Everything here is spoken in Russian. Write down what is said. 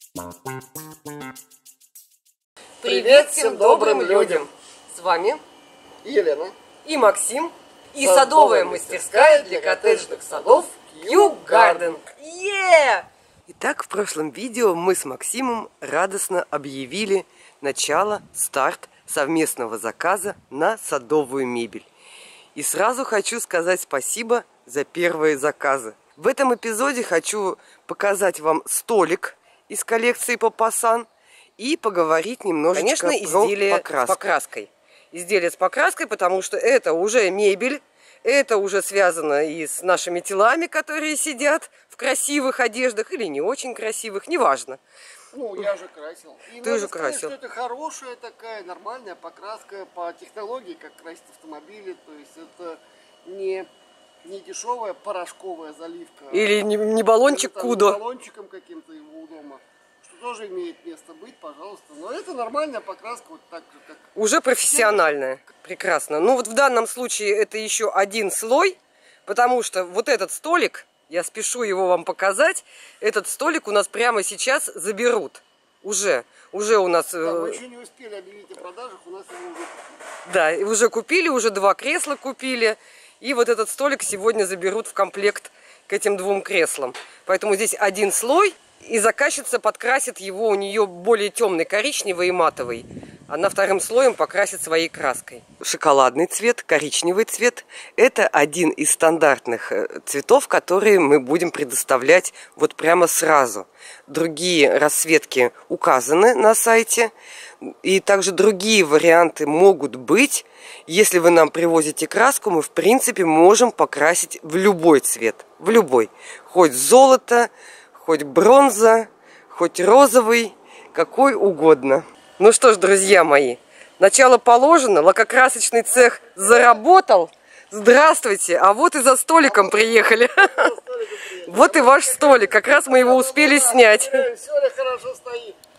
Привет всем добрым людям! С вами Елена и Максим, и садовая мастерская для коттеджных садов Kew Garden. Итак, в прошлом видео мы с Максимом радостно объявили старт совместного заказа на садовую мебель. И сразу хочу сказать спасибо за первые заказы. В этом эпизоде хочу показать вам столик из коллекции Papasan и поговорить немножечко про изделие с покраской. Изделие с покраской, потому что это уже мебель, это уже связано и с нашими телами, которые сидят в красивых одеждах или не очень красивых, неважно. Ну, я же красил. И ты уже сказать, красил. Что это хорошая такая нормальная покраска по технологии, как красить автомобили. То есть это не дешевая порошковая заливка. Или не баллончик Кудо. Баллончиком каким-то его дома. Что тоже имеет место быть, пожалуйста. Но это нормальная покраска, вот так же, как... Уже профессиональная. Прекрасно. Ну вот в данном случае это еще один слой, потому что вот этот столик, я спешу его вам показать, этот столик у нас прямо сейчас заберут. Уже у нас... Да, мы еще не успели объявить о продажах, у нас его уже купили. Да, уже купили, уже 2 кресла купили. И вот этот столик сегодня заберут в комплект к этим 2 креслам. Поэтому здесь один слой, и заказчица подкрасит его, у нее более темный коричневый и матовый. Она вторым слоем покрасит своей краской. Шоколадный цвет, коричневый цвет – это один из стандартных цветов, которые мы будем предоставлять вот прямо сразу. Другие расцветки указаны на сайте. И также другие варианты могут быть. Если вы нам привозите краску, мы в принципе можем покрасить в любой цвет. В любой. Хоть золото, хоть бронза, хоть розовый, какой угодно. Ну что ж, друзья мои, начало положено, лакокрасочный цех заработал. Здравствуйте, а вот и за столиком приехали. Вот и ваш столик, как раз мы его успели снять. Все хорошо стоит.